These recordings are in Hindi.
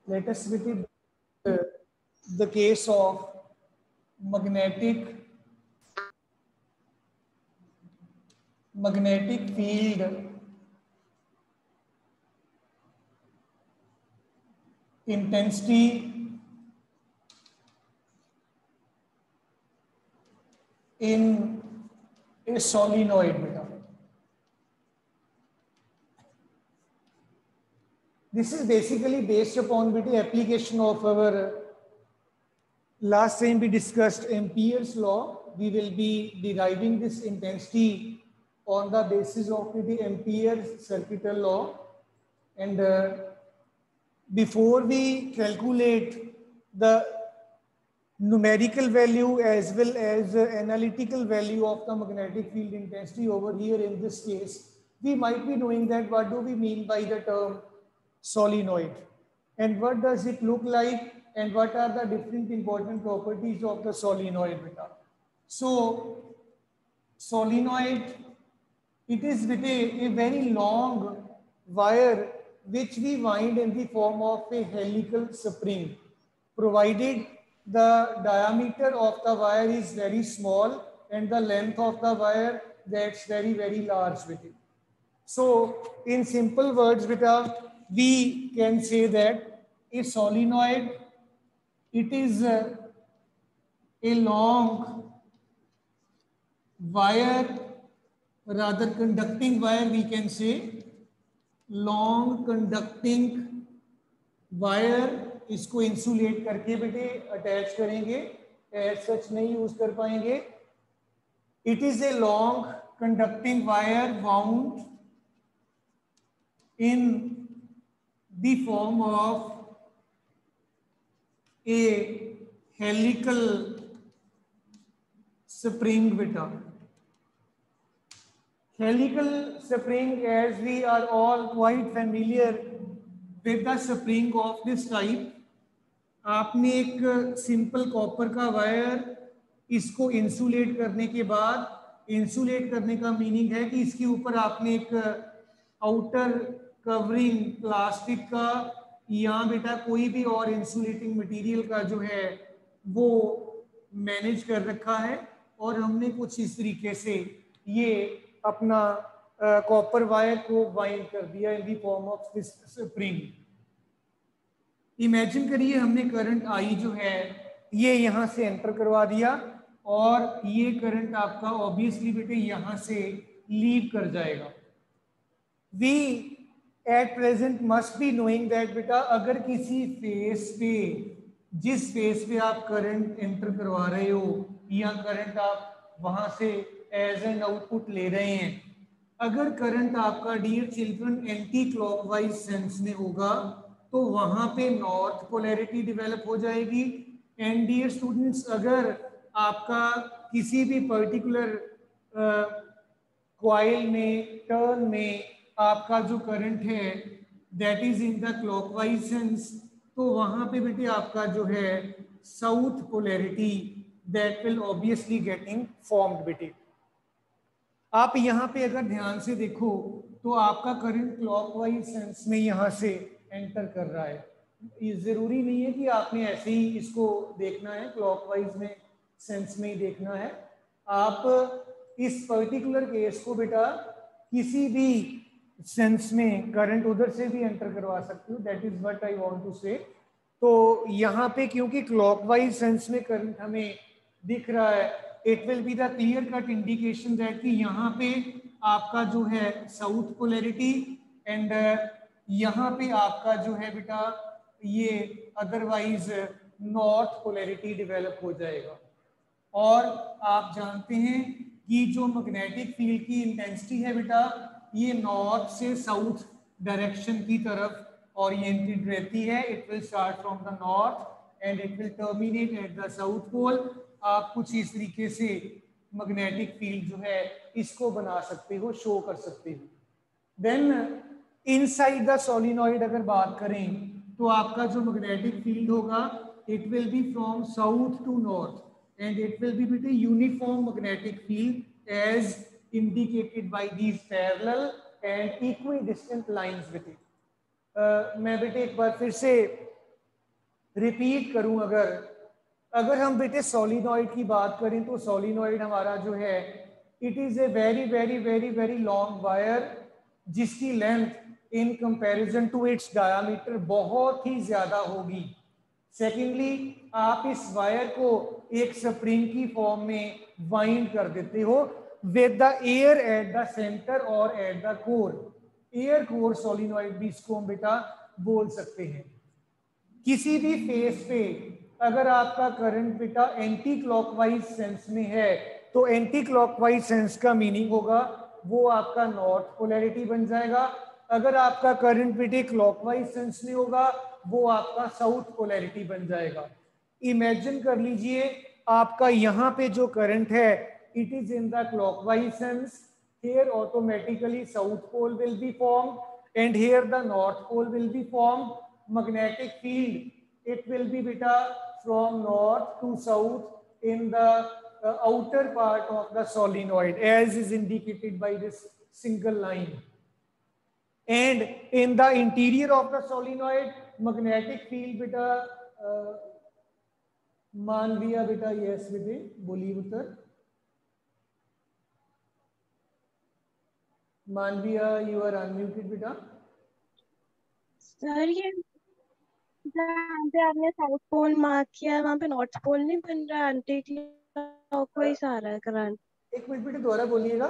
Let us repeat the case of magnetic field intensity in a solenoid beta. This is basically based upon the application of our last time we discussed Ampere's law. We will be deriving this intensity on the basis of the Ampere's circuital law. And before we calculate the numerical value as well as analytical value of the magnetic field intensity over here in this case, we might be knowing that what do we mean by the term solenoid and what does it look like and what are the different important properties of the solenoid beta. So solenoid, it is with a very long wire which we wind in the form of a helical spring, provided the diameter of the wire is very small and the length of the wire that's very large with it. So in simple words, beta, we can say that a solenoid, it is a long wire, rather conducting wire, we can say long conducting wire. इसको इंसुलेट करके बेटे अटैच करेंगे, एज सच नहीं यूज कर पाएंगे. It is a long conducting wire wound in the form of a helical spring बेटा. Helical spring, as we are all quite familiar with the spring of this type. आपने एक सिंपल कॉपर का वायर इसको इंसुलेट करने के बाद, इंसुलेट करने का मीनिंग है कि इसके ऊपर आपने एक आउटर कवरिंग प्लास्टिक का या बेटा कोई भी और इंसुलेटिंग मटेरियल का जो है वो मैनेज कर रखा है और हमने कुछ इस तरीके से ये अपना कॉपर वायर को वाइंड कर दिया in the form of this spring. Imagine करिए हमने करंट आई जो है ये यहाँ से एंटर करवा दिया और ये करंट आपका ऑब्वियसली बेटे यहाँ से लीव कर जाएगा. We at present must be knowing that बेटा अगर किसी फेस पे, जिस फेस पे आप करंट एंटर करवा रहे हो या करंट आप वहां से एज एन आउटपुट ले रहे हैं, अगर करंट आपका dear children anti clockwise sense में होगा तो वहां पे नॉर्थ पोलैरिटी डेवलप हो जाएगी. एंड डियर स्टूडेंट्स, अगर आपका किसी भी पर्टिकुलर कॉइल में, टर्न में आपका जो करंट है that is in the clockwise sense, तो वहां पे बेटे आपका जो है south polarity that will obviously getting formed बेटे. आप यहाँ पे अगर ध्यान से देखो तो आपका करंट क्लॉकवाइज सेंस में यहाँ से एंटर कर रहा है. ये जरूरी नहीं है कि आपने ऐसे ही इसको देखना है, क्लॉकवाइज में सेंस में ही देखना है. आप इस पर्टिकुलर केस को बेटा किसी भी सेंस में करंट उधर से भी एंटर करवा सकते हो. That is what I want to say. तो यहाँ पे क्योंकि क्लॉकवाइज सेंस में करंट हमें दिख रहा है, it will be the clear cut indication that कि यहाँ पे आपका जो है साउथ पोलैरिटी एंड यहाँ पे आपका जो है बेटा ये अदरवाइज नॉर्थ पोलैरिटी डेवलप हो जाएगा. और आप जानते हैं कि जो मैग्नेटिक फील्ड की इंटेंसिटी है बेटा ये नॉर्थ से साउथ डायरेक्शन की तरफ ओरिएंटेड रहती है. It will start from the north and it will terminate at the south pole. आप कुछ इस तरीके से मैग्नेटिक फील्ड जो है इसको बना सकते हो, शो कर सकते हो. देन इनसाइड द सोलिनॉइड अगर बात करें तो आपका जो मैग्नेटिक फील्ड होगा it will be from south to north and it will be बेटे uniform magnetic field as indicated by these parallel and equidistant lines बेटे. मैं बेटे एक बार फिर से रिपीट करूं, अगर हम बेटे सोलिनॉइड की बात करें तो सोलिनॉइड हमारा जो है it is a very very very very long wire जिसकी length in comparison to its diameter बहुत ही ज्यादा होगी। सेकेंडली, आप इस वायर को एक स्प्रिंग की फॉर्म में वाइंड कर देते हो with the air at the centre और at the core. Air core solenoid भी इसको हम बेटा बोल सकते हैं। किसी भी फेस पे अगर आपका करंट बेटा एंटी क्लॉकवाइज सेंस में है तो एंटी क्लॉकवाइज सेंस का मीनिंग होगा वो आपका नॉर्थ पोलैरिटी बन जाएगा। अगर आपका करंट बेटे क्लॉकवाइज सेंस में होगा वो आपका साउथ पोलैरिटी बन जाएगा। इमेजिन कर लीजिए आपका यहाँ पे जो करंट है it is in the clockwise sense, here automatically south pole will be formed and here the north pole will be formed. Magnetic field it will be beta from north to south in the outer part of the solenoid as is indicated by this single line, and in the interior of the solenoid magnetic field beta मान लिया बेटा यस बेटे बोलिए उत्तर। मानविया यू आर अनम्यूटेड बेटा। सर ये जहाँ पे आपने साउथ पोल मार्क किया है वहाँ पे नॉर्थ पोल नहीं बन रहा, एंटी क्लॉकवाइज आ रहा है करंट। एक मिनट बेटे दोबारा बोलिएगा।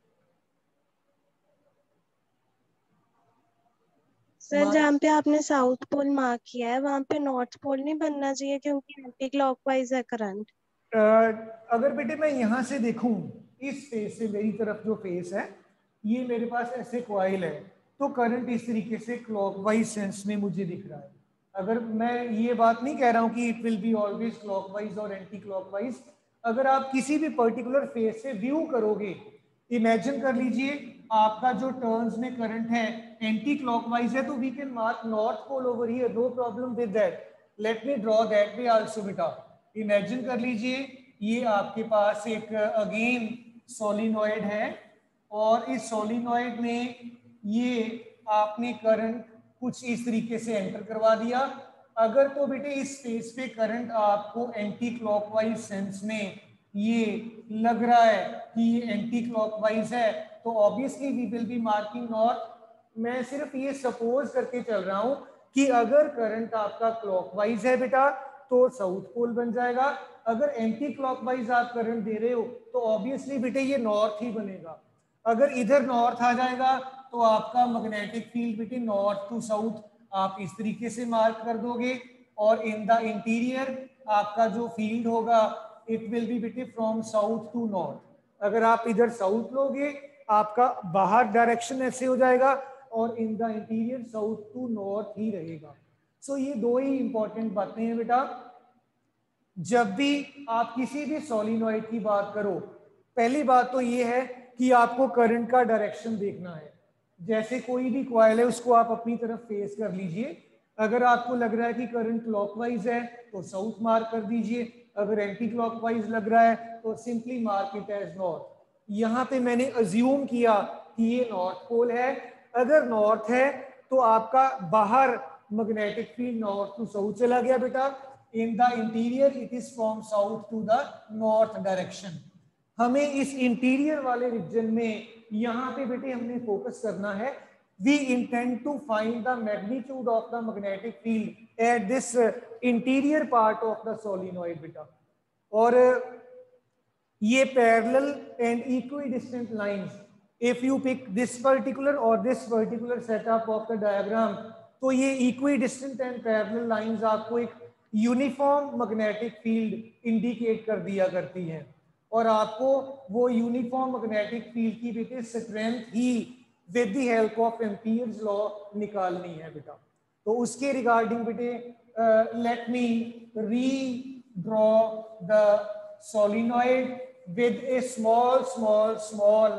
सर जहाँ पे आपने साउथ पोल मार्क किया है वहाँ पे नॉर्थ पोल नहीं बनना चाहिए क्योंकि एंटी क्लॉकवाइज है करंट। अगर बेटे मैं यहाँ से देखूं इस फेस से, मेरी तरफ जो फेस है ये मेरे पास ऐसे कॉइल है तो करंट इस तरीके से क्लॉकवाइज सेंस में मुझे दिख रहा है। अगर मैं ये बात नहीं कह रहा हूँ कि it will be always clockwise और एंटी क्लॉकवाइज, अगर आप किसी भी पर्टिकुलर फेस से व्यू करोगे, इमेजिन कर लीजिए आपका जो टर्न्स में करंट है एंटी क्लॉकवाइज है तो we can mark north pole over here, no problem with that. Let me draw that way also बेटा। इमेजिन कर लीजिए ये आपके पास एक अगेन सोलिनॉइड है और इस सोलिनॉइड में ये आपने करंट कुछ इस तरीके से एंटर करवा दिया। अगर तो बेटे इस फेस पे करंट आपको एंटी क्लॉकवाइज सेंस में ये लग रहा है कि ये एंटी क्लॉकवाइज है तो obviously we will be marking north. मैं सिर्फ ये सपोज करके चल रहा हूं कि अगर करंट आपका क्लॉकवाइज है बेटा तो साउथ पोल बन जाएगा, अगर एंटी क्लॉकवाइज आप करंट दे रहे हो तो ऑब्वियसली बेटे ये नॉर्थ ही बनेगा। अगर इधर नॉर्थ आ जाएगा तो आपका मैग्नेटिक फील्ड बेटे नॉर्थ टू साउथ आप इस तरीके से मार्क कर दोगे और इन द इंटीरियर आपका जो फील्ड होगा इट विल बी बेटे फ्रॉम साउथ टू नॉर्थ। अगर आप इधर साउथ लोगे आपका बाहर डायरेक्शन ऐसे हो जाएगा और in the interior south to north ही रहेगा। सो ये दो ही इंपॉर्टेंट बातें हैं बेटा। जब भी आप किसी भी सोलिनॉइड की बात करो पहली बात तो ये है कि आपको करंट का डायरेक्शन देखना है। जैसे कोई भी कॉइल है उसको आप अपनी तरफ फेस कर लीजिए, अगर आपको लग रहा है कि करंट क्लॉकवाइज है तो साउथ मार्क कर दीजिए, अगर एंटी क्लॉकवाइज लग रहा है तो simply mark it as north. यहाँ पे मैंने अज्यूम किया कि ये नॉर्थ पोल है, अगर नॉर्थ है तो आपका बाहर magnetic field north to south चला गया बेटा, in the interior it is from south to the north direction. हमें इस इंटीरियर वाले रीजन में यहाँ पे बेटे हमने फोकस करना है। We intend to find the magnitude of the magnetic field at this interior part of the solenoid बेटा। और ये parallel and equidistant lines, if you pick this particular और this particular setup of the diagram तो ये इक्विडिस्टेंट एंड पैरेलल लाइंस आपको एक यूनिफॉर्म मैग्नेटिक फील्ड इंडिकेट कर दिया करती हैं और आपको वो यूनिफॉर्म मैग्नेटिक फील्ड की बेटे स्ट्रेंथ ही with the help of Ampere's law निकालनी है बेटा। तो उसके रिगार्डिंग बेटे let me redraw the solenoid with a small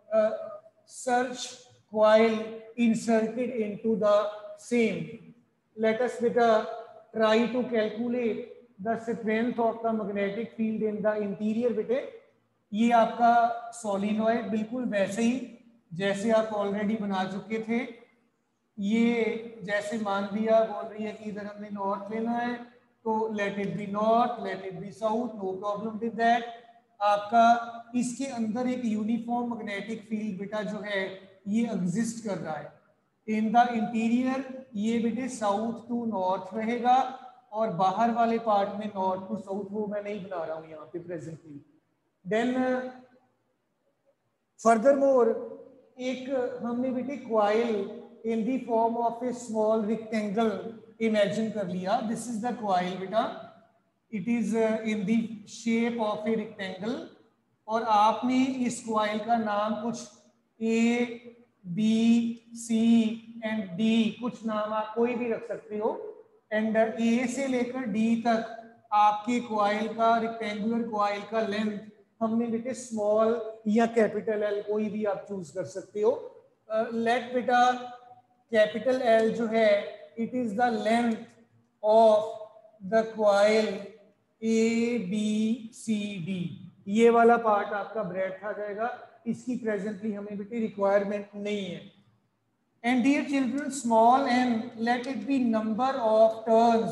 search coil inserted into the same. Let us try to calculate the strength of the magnetic field in the interior बेटे। ये आपका सोलिनॉइड बिल्कुल वैसे ही जैसे आप ऑलरेडी बना चुके थे, ये जैसे मानविया बोल रही है कि इधर हमने नॉर्थ लेना है, तो let it be north, let it be south, no problem with that. आपका इसके अंदर एक यूनिफॉर्म मैग्नेटिक फील्ड बेटा जो है ये एग्जिस्ट कर रहा है इन द इंटीरियर। ये बेटे साउथ टू नॉर्थ रहेगा और बाहर वाले पार्ट में नॉर्थ टू साउथ, वो मैं नहीं बना रहा हूँ यहाँ पे प्रेजेंटली। देन फर्दरमोर एक हमने बेटे coil in the form of a small rectangle imagine कर लिया। दिस इज द क्वाइल बेटा, it is in the shape of a rectangle, और आपने इस क्वाइल का नाम कुछ A B C and D, कुछ नाम आप कोई भी रख सकते हो। एंड ए से लेकर डी तक आपके क्वाइल का, रेक्टेंगुलर क्वाइल का लेंथ हमने बेटे स्मॉल या कैपिटल एल कोई भी आप चूज कर सकते हो। लेट बेटा कैपिटल एल जो है it is the length of the coil A B C D, ये वाला पार्ट आपका ब्रेड्थ आ जाएगा। इसकी प्रेजेंटली हमें बेटे रिक्वायरमेंट नहीं है। And dear children small N let it be number of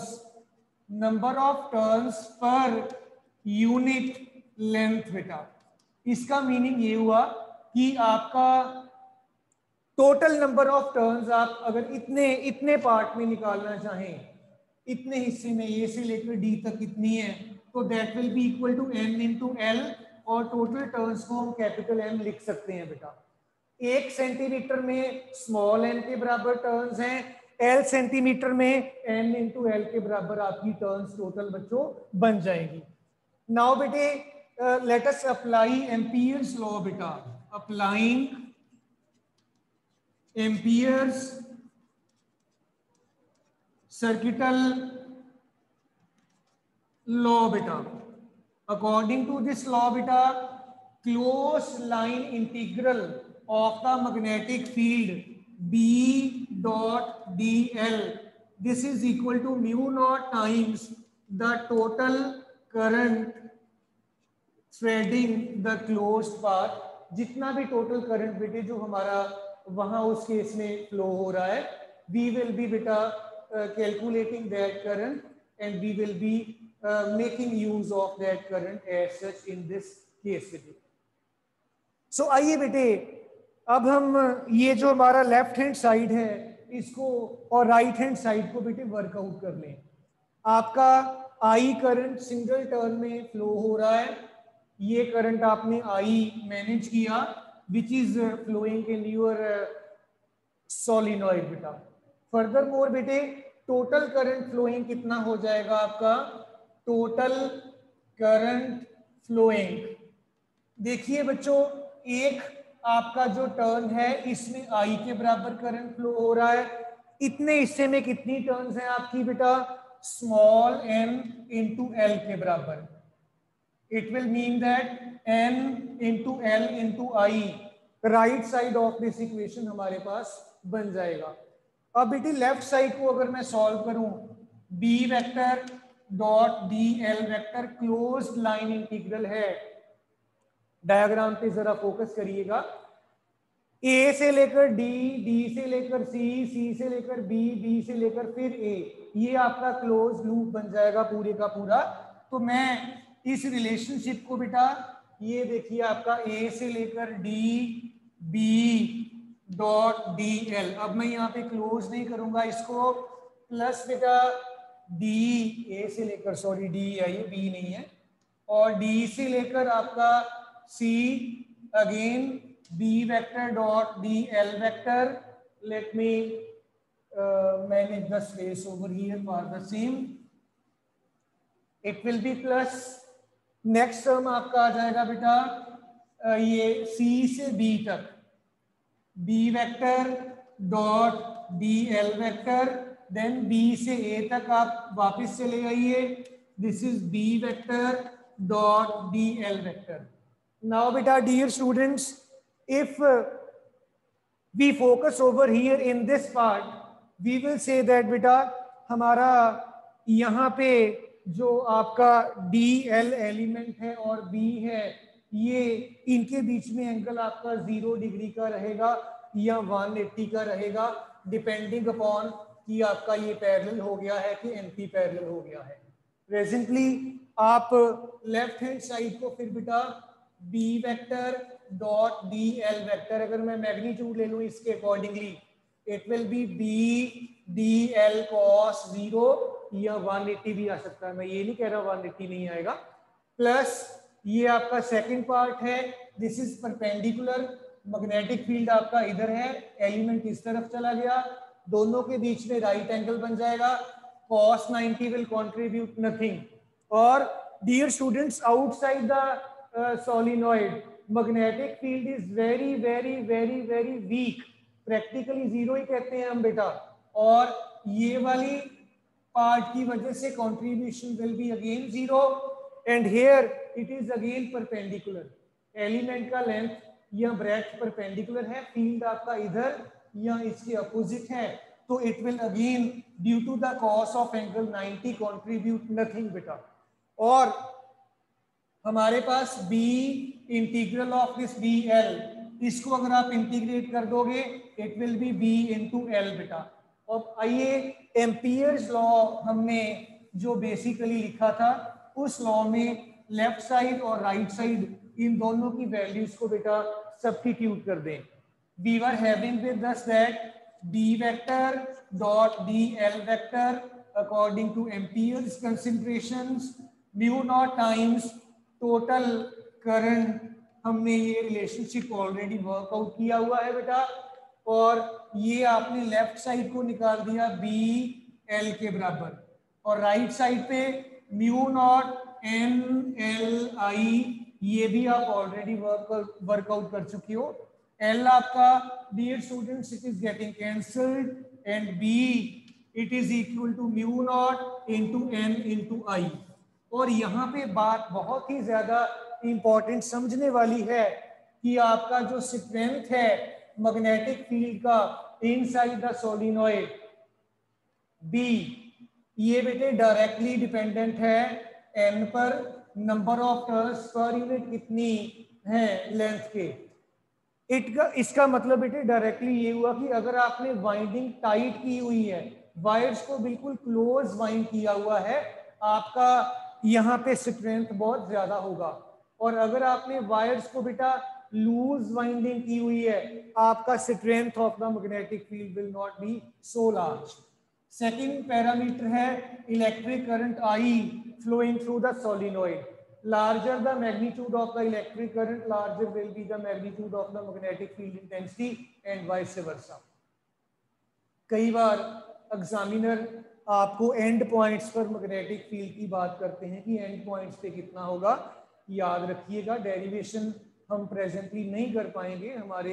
turns पर यूनिट लेंथ बेटा। इसका मीनिंग ये हुआ कि आपका टोटल नंबर ऑफ टर्न्स आप अगर इतने पार्ट में निकालना चाहें, इतने हिस्से में ए से लेकर डी तक कितनी है, तो that will be equal to N into L, और टोटल टर्न्स को हम कैपिटल एम लिख सकते हैं बेटा। 1 सेंटीमीटर में स्मॉल एन के बराबर टर्न्स हैं, एल सेंटीमीटर में एन इंटू एल के बराबर आपकी टर्न्स टोटल बच्चों बन जाएगी। नाउ बेटे let us apply Ampere's law बेटा। अप्लाइंग एम्पियर्स सर्किटल लॉ बेटा। According to this law beta, closed line integral of the magnetic field B dot dl, this is equal to mu naught times the total current threading the closed path। जितना भी टोटल करंट बेटे जो हमारा वहां उस केस में फ्लो हो रहा है, we will be बेटा calculating that current and we will be making use of that current as such in this case with it। So आइए बेटे अब हम ये जो हमारा लेफ्ट हैंड साइड है इसको और राइट हैंड साइड को बेटे वर्कआउट कर लें। आपका आई करंट सिंगल टर्न में फ्लो हो रहा है, ये करंट आपने आई मैनेज किया which is flowing in your solenoid बेटा। फर्दर मोर बेटे टोटल करंट फ्लोइंग कितना हो जाएगा आपका, टोटल करंट फ्लोइंग, देखिए बच्चों एक आपका जो टर्न है इसमें आई के बराबर करंट फ्लो हो रहा है, इतने हिस्से में कितनी टर्न्स हैं आपकी बेटा, स्मॉल एन इंटू एल के बराबर। It will mean that N into L into I, right side of this equation हमारे पास बन जाएगा। अब बेटी लेफ्ट साइड को अगर मैं सॉल्व करूं, B vector dot D L vector closed line integral है। डायग्राम पे जरा फोकस करिएगा, ए से लेकर डी, डी से लेकर सी, सी से लेकर बी, बी से लेकर फिर ए, ये आपका क्लोज लूप बन जाएगा पूरे का पूरा। तो मैं इस रिलेशनशिप को बेटा ये देखिए आपका ए से लेकर D B dot D L, अब मैं यहाँ पे क्लोज नहीं करूंगा इसको, प्लस बेटा डी ए से लेकर, सॉरी डी है ये बी नहीं है, और डी से लेकर आपका C again B vector dot D L vector. Let me manage the space over here for the same, it will be plus, next term आपका आ जाएगा बेटा ये सी से बी तक, B vector dot D L vector, then B से ए तक आप वापस चले आइए, this is B vector dot D L vector. Now बेटा dear students, if we focus over here in this part, we will say that बेटा हमारा यहाँ पे जो आपका DL एलिमेंट है और B है, ये इनके बीच में एंगल आपका 0 डिग्री का रहेगा या 180 का रहेगा, डिपेंडिंग अपॉन कि आपका ये पैरेलल हो गया है कि एंटी पैरेलल हो गया है। प्रेजेंटली आप लेफ्ट हैंड साइड को फिर बेटा B vector dot D L vector, अगर मैं मैग्नीट्यूड ले लूँ इसके accordingly, it will be B D L cos 0 या 180 भी आ सकता है, मैं ये नहीं कह रहा 180 नहीं आएगा, प्लस ये आपका सेकंड पार्ट है, this is perpendicular, magnetic field आपका इधर है, एलिमेंट इस तरफ चला गया, दोनों के बीच में राइट एंगल बन जाएगा, cos 90 will contribute nothing. और dear students, outside the solenoid, magnetic field is very very very very weak, practically zero ही कहते हैं हम बेटा, और ये वाली पार्ट की वजह से contribution will be again zero, and here it is again perpendicular, element का लेंथ या ब्रेथ परपेंडिकुलर है, फील्ड आपका इधर या इसके अपोजिट है, तो it will again due to the cos of angle 90 contribute nothing बेटा। और हमारे पास b integral of this D L, इसको अगर आप इंटीग्रेट कर दोगे it will be b into L बेटा। अब आइए एम्पियर्स लॉ हमने जो बेसिकली लिखा था उस लॉ में लेफ्ट साइड और राइट साइड इन दोनों की वैल्यूज को बेटा सब्स्टिट्यूट कर दें। We were having with us that d vector dot dl vector according to Ampere's concentrations mu naught times total current, हमने ये रिलेशनशिप ऑलरेडी वर्कआउट किया हुआ है बेटा, और ये आपने लेफ्ट साइड को निकाल दिया बी एल के बराबर, और राइट साइड पे mu naught N L I, ये भी आप ऑलरेडी वर्कआउट कर चुकी हो। L आपका dear students it is getting cancelled and B it is equal to mu naught into N into I। और यहाँ पे बात बहुत ही ज्यादा इंपॉर्टेंट समझने वाली है कि आपका जो स्ट्रेंथ है मैग्नेटिक फील्ड का इनसाइड द सोलिनॉइड B, ये बेटे डायरेक्टली डिपेंडेंट है N पर, नंबर ऑफ टर्न्स पर यूनिट कितनी है लेंथ के, इसका मतलब बेटे डायरेक्टली ये हुआ कि अगर आपने वाइंडिंग टाइट की हुई है, वायर्स को बिल्कुल क्लोज वाइंड किया हुआ है, आपका यहाँ पे स्ट्रेंथ बहुत ज्यादा होगा, और अगर आपने वायर्स को बेटा लूज वाइंडिंग की हुई है, आपका strength of the magnetic field will not be so large. Second parameter है electric current I flowing through the solenoid, larger the magnitude of the electric current, larger will be the magnitude of the magnetic field intensity and vice versa। कई बार एग्जामिनर आपको एंड पॉइंट्स पर मैग्नेटिक फील्ड की बात करते हैं कि एंड पॉइंट्स पे कितना होगा, याद रखिएगा डेरिवेशन हम प्रेजेंटली नहीं कर पाएंगे, हमारे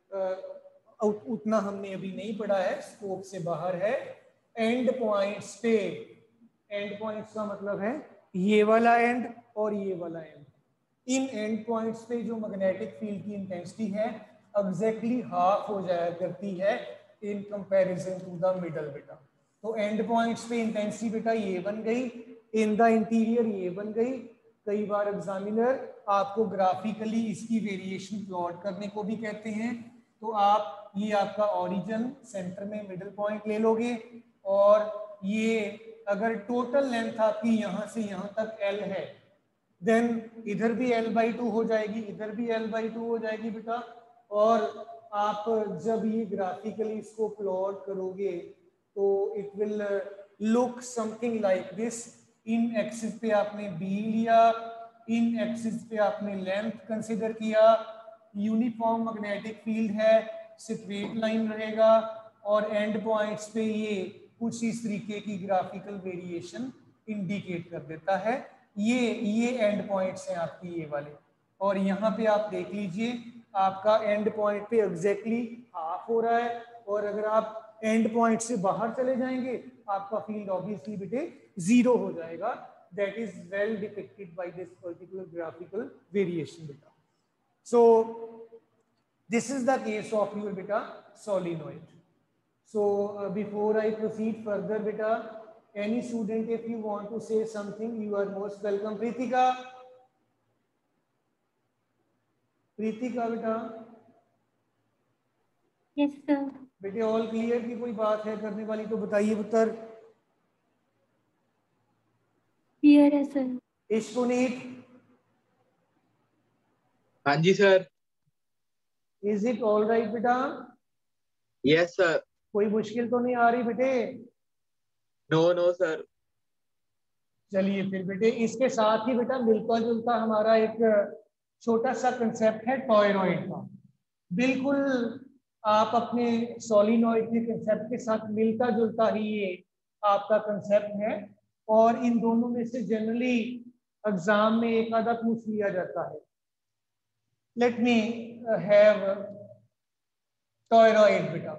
उतना हमने अभी नहीं पढ़ा है, स्कोप से बाहर है। एंड पॉइंट्स पे, एंड पॉइंट्स का मतलब है ये वाला एंड और ये वाला एंड, इन एंड पॉइंट्स पे जो मैग्नेटिक फील्ड की इंटेंसिटी है एग्जैक्टली हाफ हो जाया करती है in comparison to the middle बेटा। तो एंड पॉइंट्स पे इंटेंसिटी बेटा ये बन गई, इन द इंटीरियर ये बन गई। कई बार एग्जामिनर आपको ग्राफिकली इसकी वेरिएशन प्लॉट करने को भी कहते हैं, तो आप ये आपका ओरिजिन सेंटर में मिडिल पॉइंट ले लोगे, और ये अगर टोटल लेंथ आपकी यहाँ से यहाँ तक L है, देन इधर भी L/2 हो जाएगी, इधर भी L/2 हो जाएगी बेटा। और आप जब ये ग्राफिकली इसको प्लॉट करोगे तो it will look something like this. इन एक्सिस पे आपने B लिया, इन एक्सिस पे आपने लेंथ कंसिडर किया, यूनिफॉर्म मैग्नेटिक फील्ड है, स्ट्रेट लाइन रहेगा, और एंड पॉइंट्स पे ये कुछ इस तरीके की ग्राफिकल वेरिएशन इंडिकेट कर देता है। ये एंड पॉइंट्स हैं आपकी ये वाले, और यहाँ पे आप देख लीजिए आपका एंड पॉइंट पे एग्जैक्टली हाफ हो रहा है, और अगर आप एंड पॉइंट से बाहर चले जाएंगे आपका फील्ड ऑब्वियसली बेटे जीरो हो जाएगा। That is well depicted by this particular graphical variation बेटा। So this is the case of your बेटा solenoid. So before I proceed further beta, any student if you want to say something you are most welcome। Pritika, Pritika beta। Yes sir। बेटे ऑल क्लियर की कोई बात है करने वाली तो बताइए पुत्र। क्लियर है सर। इश्कुनीत, हाँ जी sir. Is it all right बेटा? Yes sir. कोई मुश्किल तो नहीं आ रही बेटे? No no sir. चलिए फिर बेटे इसके साथ ही बेटा मिलता जुलता हमारा एक छोटा सा कंसेप्ट है टॉयरॉइड का। बिल्कुल आप अपने सोलिनॉइड के कंसेप्ट के साथ मिलता जुलता ही ये आपका कंसेप्ट है। और इन दोनों में से जनरली एग्जाम में एक आधा पूछ लिया जाता है। लेट मी हैव टॉयरॉइड बेटा।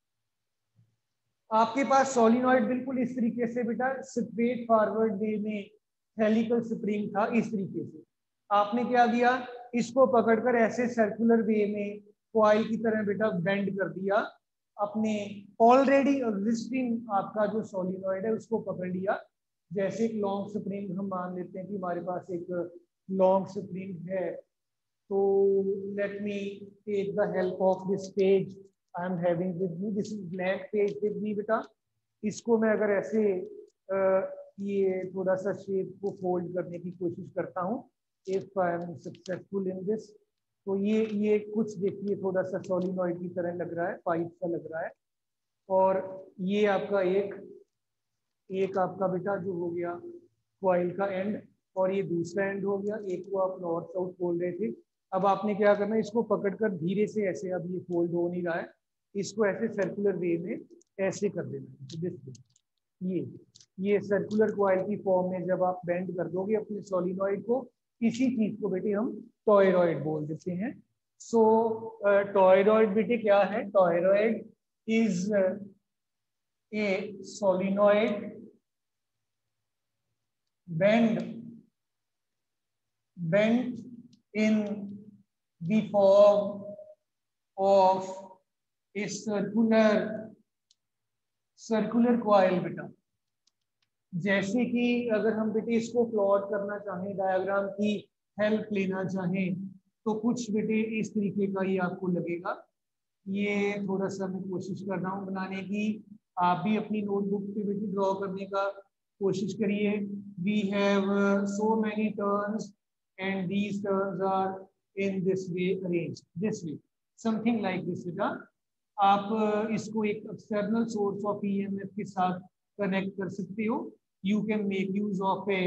आपके पास सोलिनॉइड बिल्कुल इस तरीके से बेटा स्ट्रेट फॉरवर्ड वे में हेलिकल स्प्रिंग था। इस तरीके से आपने क्या किया, इसको पकड़कर ऐसे सर्कुलर वे में कॉइल की तरह बेटा बेंड कर दिया। अपने ऑलरेडी एग्जिस्टिंग आपका जो सोलिनॉइड है उसको पकड़ लिया। जैसे एक लॉन्ग स्प्रिंग हम मान लेते हैं कि हमारे पास एक लॉन्ग स्प्रिंग है। तो let me take the help of this page I am having with me. This is blank page with me बेटा। इसको मैं अगर ऐसे ये थोड़ा सा शेप को फोल्ड करने की कोशिश करता हूँ, if I am successful in this, तो ये कुछ देखिए थोड़ा सा सोलिनॉइड की तरह लग रहा है, पाइप सा लग रहा है। और ये आपका एक आपका बेटा जो हो गया कॉइल का एंड, और ये दूसरा एंड हो गया। एक को आप नॉर्थ साउथ बोल रहे थे। अब आपने क्या करना है, इसको पकड़कर धीरे से ऐसे, अब ये फोल्ड हो नहीं रहा है, इसको ऐसे सर्कुलर वे में ऐसे कर देना। ये सर्कुलर कॉइल की फॉर्म में जब आप बेंड कर दोगे अपने सोलिनॉइड को, इसी चीज को बेटे हम टॉयरॉइड बोल देते हैं। सो टॉयरॉइड बेटे क्या है? Toroid is a solenoid bent in the form of a circular coil बेटा। जैसे कि अगर हम बेटे इसको प्लॉट करना चाहें, डायग्राम की हेल्प लेना चाहें, तो कुछ बेटे इस तरीके का ही आपको लगेगा। ये थोड़ा सा मैं कोशिश कर रहा हूँ बनाने की, आप भी अपनी नोटबुक पे बेटे ड्रॉ करने का कोशिश करिए। We have so many turns and these turns are in this way arranged this way, something like this बेटा। आप इसको एक एक्सटर्नल सोर्स ऑफ ईएमएफ के साथ कनेक्ट कर सकते हो। You can make use of a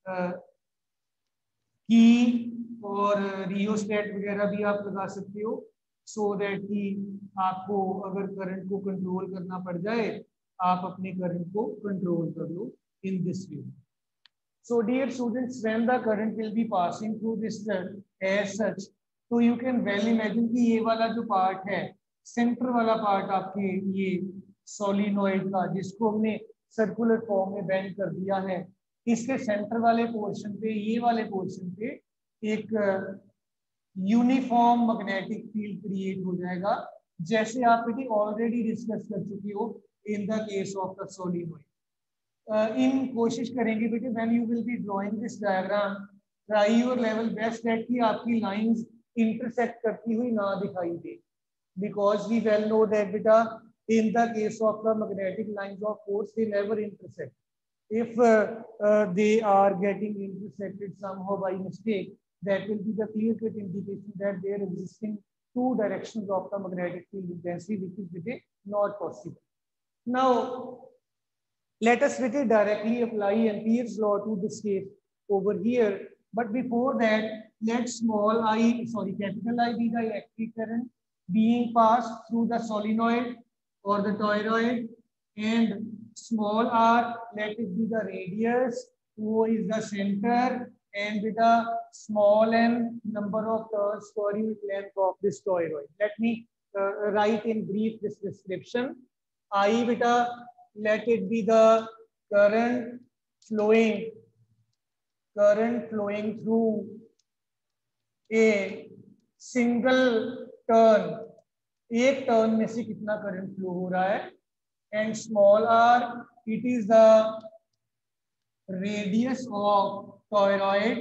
key और रियोस्टेट वगैरह भी आप लगा सकते हो, सो दैट कि आपको अगर करंट को कंट्रोल करना पड़ जाए, आप अपने करंट को कंट्रोल कर लो in this way. So dear students, when the current will be passing through this as such, तो you can well imagine कि ये वाला जो पार्ट है, सेंटर वाला पार्ट आपके ये सोलिनॉइड का, जिसको हमने सर्कुलर फॉर्म में बेंड कर दिया है, इसके सेंटर वाले पोर्शन पे, ये वाले पोर्शन पे एक यूनिफॉर्म मैग्नेटिक फील्ड क्रिएट हो जाएगा, जैसे आप बेटी ऑलरेडी डिस्कस कर चुकी हो in the case of the solenoid. इन कोशिश करेंगे बेटे when you will be drawing this diagram, try your level best that कि आपकी लाइंस इंटरसेक्ट करती हुई ना दिखाई दे, because we well know that बेटा in the case of the magnetic lines of force they never intersect. If they are getting intersected somehow by mistake, that will be the clear-cut indication that there existing two directions of the magnetic field intensity, which is today not possible. Now let us directly apply Ampere's law to this case over here. But before that, let small I, sorry, capital I be the electric current being passed through the solenoid or the toroid, and small r, let it be the radius, O is the center, and with the small n number of turns per unit length of this toroid. Let me write in brief this description. I beta, let it be the current flowing through a single turn, एक टर्न में से कितना करंट फ्लो हो रहा है, and small r, it is the radius of toroid,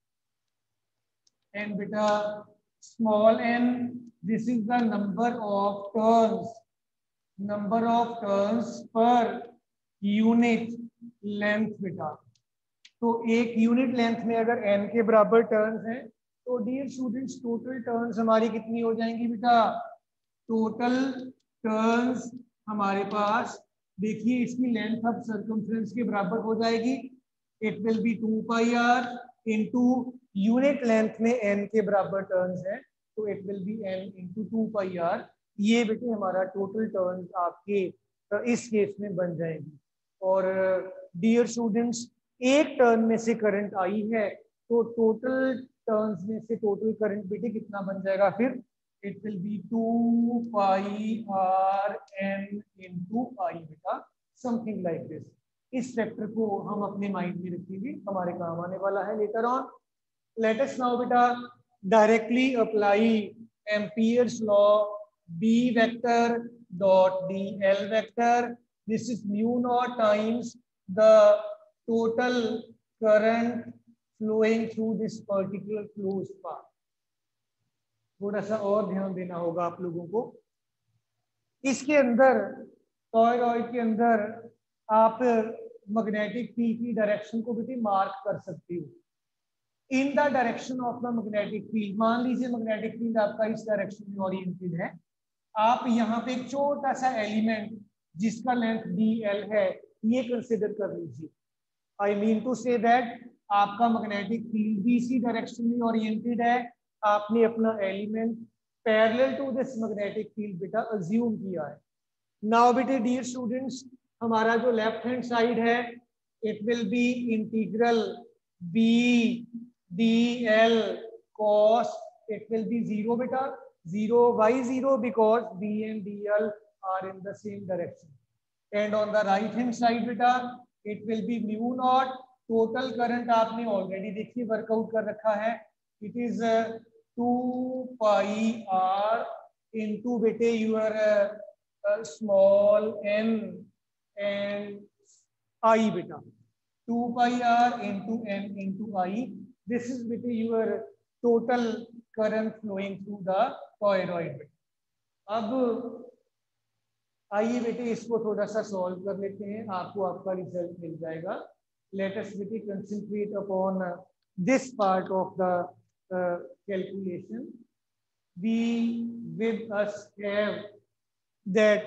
and बेटा small n, this is the number of turns number of turns पर यूनिट लेंथ बेटा। तो एक यूनिट लेंथ में अगर n के बराबर टर्न्स हैं तो डियर स्टूडेंट्स टोटल टर्न्स हमारी कितनी हो जाएंगी बेटा? टोटल टर्न्स हमारे पास देखिए इसकी लेंथ अब सर्कमफ्रेंस के बराबर हो जाएगी। It will be 2 pi r into unit length में n के बराबर टर्न्स है तो it will be n into 2 pi r. ये बेटे हमारा टोटल टर्न्स आपके इस केस में बन जाएंगी। और डियर स्टूडेंट्स एक टर्न में से करंट आई है तो टोटल टर्न्स में से टोटल करंट बेटे कितना बन जाएगा फिर? It will be 2 pi r n into I बेटा, समथिंग लाइक दिस। इस फैक्टर को हम अपने माइंड में रखेंगे, हमारे काम आने वाला है later on. Let us now बेटा directly apply Ampere's law B vector dot dl vector. This is mu naught times the total current flowing through this particular closed path. थोड़ा सा और ध्यान देना होगा आप लोगों को। इसके अंदर टॉयरॉइड के अंदर आप मैग्नेटिक फील्ड की डायरेक्शन को भी मार्क कर सकते हो। In the direction of the magnetic field, मान लीजिए मैग्नेटिक फील्ड आपका इस डायरेक्शन में ओरिएंटेड है, आप यहाँ पे एक छोटा सा एलिमेंट जिसका लेंथ dl है ये कंसिडर कर लीजिए। I mean to say that आपका मैग्नेटिक फील्ड भी इसी डायरेक्शन में ओरिएंटेड है। आपने अपना element parallel to this magnetic field बेटा अज्यूम किया है। नाउ बेटे डियर स्टूडेंट्स हमारा जो लेफ्ट हैंड साइड है it will be integral b dl cos, it will be 0 beta, 0 why 0 because b and dl are in the same direction. And on the right hand side beta it will be mu naught, total current आपने ऑलरेडी देखिए वर्कआउट कर रखा है, it is 2 pi r into बेटे your small n and I beta, 2 pi r into n into I. This is बेटे your total current flowing through the toroid. अब आइए बेटे इसको थोड़ा सा सॉल्व कर लेते हैं, आपको आपका रिजल्ट मिल जाएगा। लेट अस बेटे concentrate upon this part of the calculation. We with us have that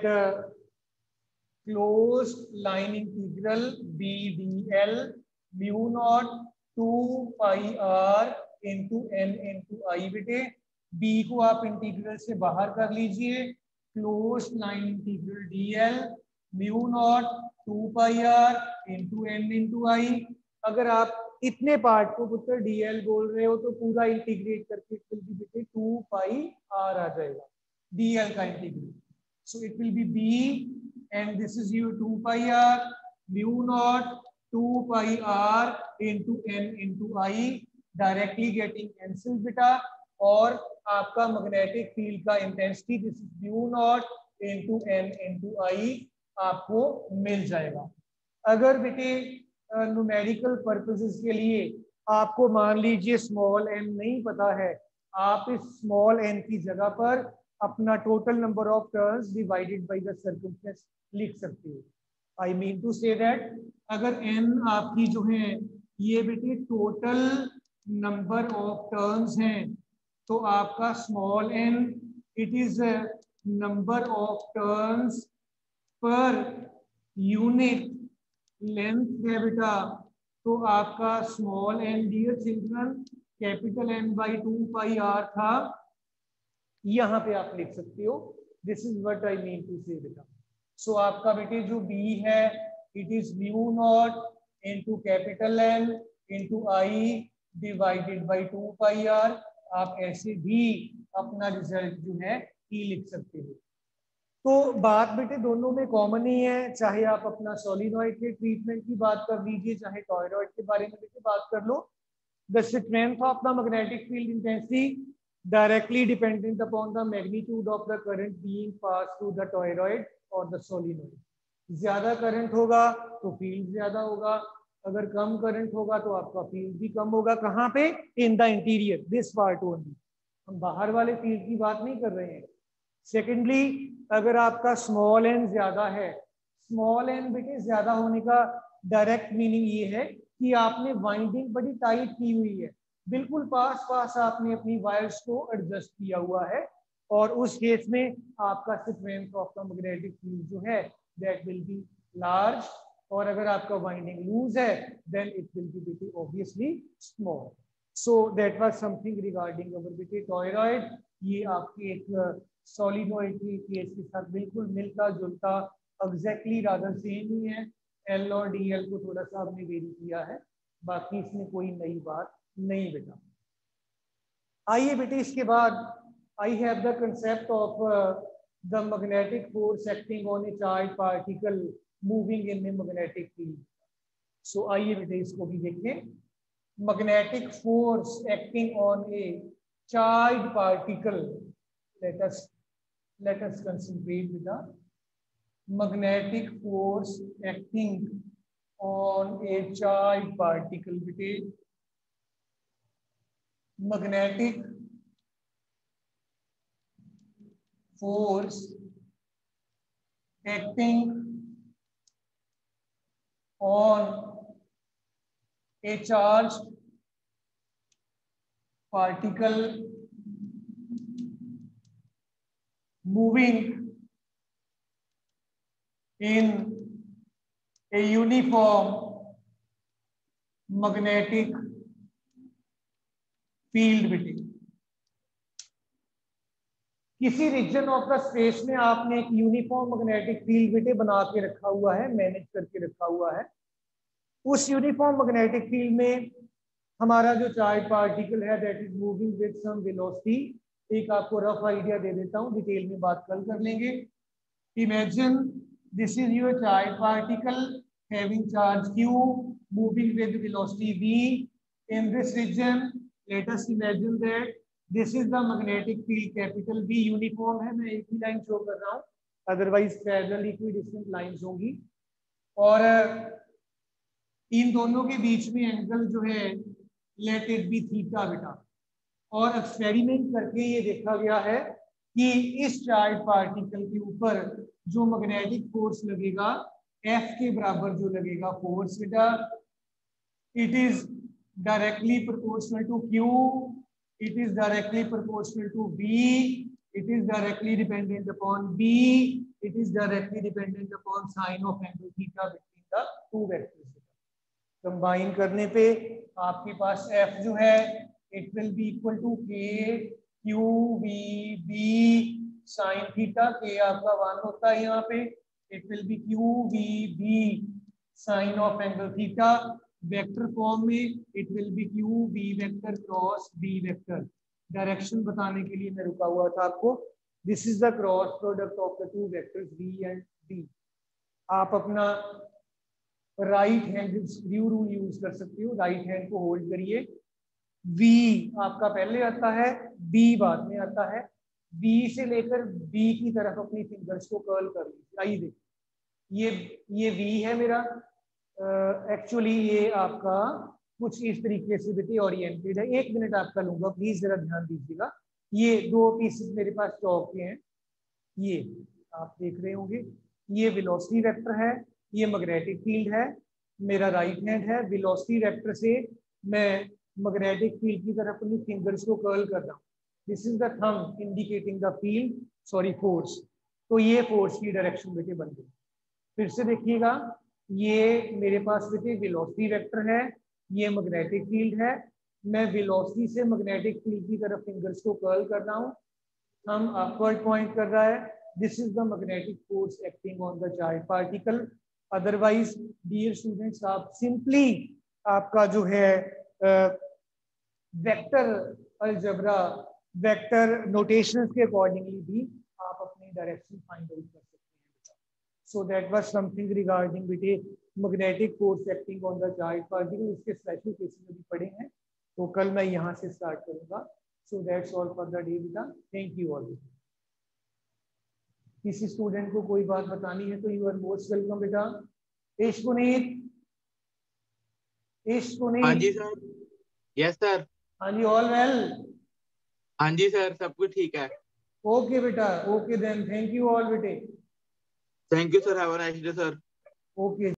closed line integral b dl mu naught 2 pi r into n into I बेटे। b को आप इंटीग्रल से बाहर कर लीजिए, close line integral dl mu naught 2 pi r into n into I. अगर आप इतने पार्ट को पुत्र dl बोल रहे हो तो पूरा इंटीग्रेट करके इट विल बी बेटे 2 पाई r आ जाएगा dl का integral. So it will be b and this is you 2 pi r mu naught 2 pi r into n into I, directly getting cancel बेटा। और आपका मैग्नेटिक फील्ड का intensity this is mu naught into n into I आपको मिल जाएगा। अगर बेटे न्यूमेरिकल पर्पसेस के लिए आपको मान लीजिए स्मॉल n नहीं पता है, आप इस स्मॉल n की जगह पर अपना total number of turns divided by the circumference लिख सकते हो। I mean to say that अगर n आपकी जो है ये बेटे टोटल नंबर ऑफ टर्न्स हैं तो आपका small n it is number of turns पर यूनिट लेंथ है बेटा। तो आपका small n dear children capital N by 2 pi r था, यहाँ पे आप लिख सकते हो। This is what I mean to say बेटा। सो आपका बेटे जो b है it is mu naught into capital N into i divided by 2 pi r। आप ऐसे भी अपना रिजल्ट जो है ई लिख सकते हो। तो बात बेटे दोनों में कॉमन ही है, चाहे आप अपना सोलिनॉइड के ट्रीटमेंट की बात कर लीजिए चाहे टॉयरॉइड के बारे में बेटे बात कर लो। The strength of the magnetic field intensity directly dependent upon the magnitude of the current being pass through the toroid और द सोलिनॉइड। ज्यादा करंट होगा तो फील्ड ज्यादा होगा, अगर कम करंट होगा तो आपका फील्ड भी कम होगा। कहाँ पे? In the interior, this part only. हम बाहर वाले फील्ड की बात नहीं कर रहे हैं, सेकेंडली, अगर आपका स्मॉल एन ज्यादा है, स्मॉल एन बेटे ज्यादा होने का डायरेक्ट मीनिंग ये है कि आपने वाइंडिंग बड़ी टाइट की हुई है, बिल्कुल पास पास आपने अपनी वायर्स को एडजस्ट किया हुआ है, और उस केस में आपका strength of the magnetic field जो है दैट विल बी लार्ज, और अगर आपका वाइंडिंग लूज है देन इट विल बी बेटे obviously small. So that was something regarding our बेटे टॉयरॉइड। ये आपके एक सॉलिनॉइड की केस के साथ बिल्कुल मिलता जुलता, एग्जैक्टली रादर सेम ही है। एल और डी एल को थोड़ा सा आपने वेरी किया है, बाकी इसमें कोई नई बात नहीं बेटा। आइए बेटे इसके बाद I have the concept of the magnetic force acting on a charge particle moving in a magnetic field. So आइए बेटे इसको भी देखें। Magnetic force acting on a charge particle, let us concentrate with the magnetic force acting on a charged particle बेटे। magnetic force acting on a charged particle moving in a uniform magnetic field बेटे। किसी रीजन ऑफ द स्पेस में आपने एक यूनिफॉर्म मैग्नेटिक फील्ड बेटे बना के रखा हुआ है, मैनेज करके रखा हुआ है। उस यूनिफॉर्म मैग्नेटिक फील्ड में हमारा जो चार्ज पार्टिकल है that is moving with some velocity. एक आपको रफ आइडिया दे देता हूं, डिटेल में बात कल कर लेंगे। Imagine this is your charge particle having charge q moving with velocity v in this region. Let us imagine that this is the magnetic field capital V। Uniform है, मैं एक ही लाइन शो कर रहा हूँ, अदरवाइज पैरेलल इक्विडिस्टेंट लाइंस होंगी, और इन दोनों के बीच में एंगल जो है लेट इट बी थीटा बेटा। और एक्सपेरिमेंट करके ये देखा गया है कि इस चार्ज पार्टिकल के ऊपर जो मैग्नेटिक फोर्स लगेगा F के बराबर जो लगेगा फोर्स बेटा, it is directly proportional to Q, it is directly proportional to V, it is directly dependent upon B, it is directly dependent upon sine of angle theta between the two vectors। Combine करने पे आपके पास F जो है it will be equal to K Q V B sin theta। K आपका 1 होता है यहाँ पे, it will be Q V B sin of angle theta। Vector form में it will be q B vector cross B vector. Direction बताने के लिए मैं रुका हुआ था आपको। This is the cross product of the two vectors v and d। आप अपना right hand screw rule use कर सकते हो, राइट हैंड को होल्ड करिए, v आपका पहले आता है, b बाद में आता है, b से लेकर b की तरफ अपनी फिंगर्स को कर्ल कर लीजिए। आइए देखिए, ये v है मेरा, एक्चुअली ये आपका कुछ इस तरीके से बेटे ओरिएंटेड है। 1 मिनट आपका लूंगा, प्लीज जरा ध्यान दीजिएगा। ये 2 पीसेस मेरे पास चौक के हैं, ये आप देख रहे होंगे, ये वेलोसिटी वेक्टर है, ये मैग्नेटिक फील्ड है, मेरा राइट हैंड है। वेलोसिटी वेक्टर से मैं मैग्नेटिक फील्ड की तरफ अपनी फिंगर्स को कर्ल कर रहा हूँ। This is the thumb indicating the field, sorry force. तो ये फोर्स की डायरेक्शन बेटे बन गई। फिर से देखिएगा, ये मेरे पास बेटे वेलोसिटी वेक्टर है, ये मैग्नेटिक फील्ड है, मैं वेलोसिटी से मैग्नेटिक फील्ड की तरफ फिंगर्स को कर्ल कर रहा हूँ, हम अपवर्ड पॉइंट कर रहा है। This is the magnetic force acting on the charge particle. Otherwise dear students, आप सिंपली आपका जो है वेक्टर अलजेब्रा, वेक्टर नोटेशंस के अकॉर्डिंगली भी आप अपनी डायरेक्शन फाइंड आउट कर सकते हैं। So that was something regarding बेटे magnetic force acting on the charged particle। इसके स्पेशल केसेस अभी पढ़े हैं, तो कल मैं यहाँ से स्टार्ट करूँगा। So that's all for the day बेटा, thank you all। किसी स्टूडेंट को कोई बात बतानी है तो you are most welcome बेटा। इश पुनीत, इश पुनीत। हाँ जी सर। Yes sir. हाँ जी, ऑल वेल। हाँ जी सर, सब कुछ ठीक है। ओके बेटा, okay then, thank you all बेटे। Thank you sir, have a nice day sir. Okay.